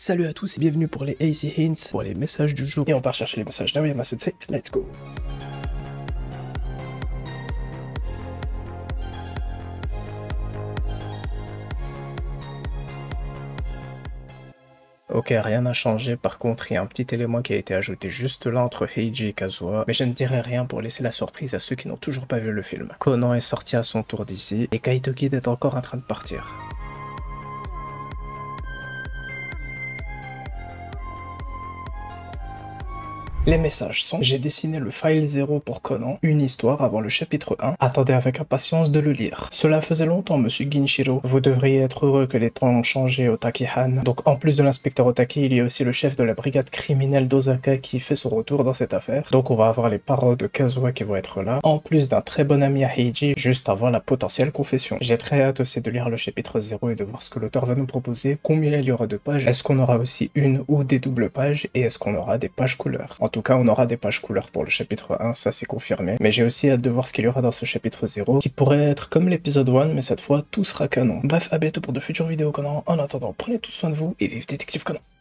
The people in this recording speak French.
Salut à tous et bienvenue pour les Easy Hints, pour les messages du jour. Et on part chercher les messages d'Aoyama Sensei, let's go. Ok, rien n'a changé, par contre il y a un petit élément qui a été ajouté juste là entre Heiji et Kazuha, mais je ne dirai rien pour laisser la surprise à ceux qui n'ont toujours pas vu le film. Conan est sorti à son tour d'ici, et Kaito Kid est encore en train de partir. Les messages sont: j'ai dessiné le file 0 pour Conan, une histoire avant le chapitre 1, attendez avec impatience de le lire. Cela faisait longtemps, monsieur Ginshiro, vous devriez être heureux que les temps ont changé, Otaki-han. Donc en plus de l'inspecteur Otaki, il y a aussi le chef de la brigade criminelle d'Osaka qui fait son retour dans cette affaire. Donc on va avoir les parents de Kazuha qui vont être là, en plus d'un très bon ami à Heiji, juste avant la potentielle confession. J'ai très hâte aussi de lire le chapitre 0 et de voir ce que l'auteur va nous proposer, combien il y aura de pages, est-ce qu'on aura aussi une ou des doubles pages, et est-ce qu'on aura des pages couleurs. En tout cas, on aura des pages couleurs pour le chapitre 1, ça c'est confirmé. Mais j'ai aussi hâte de voir ce qu'il y aura dans ce chapitre 0, qui pourrait être comme l'épisode 1, mais cette fois, tout sera canon. Bref, à bientôt pour de futures vidéos Conan. En attendant, prenez tout soin de vous et vive Détective Conan.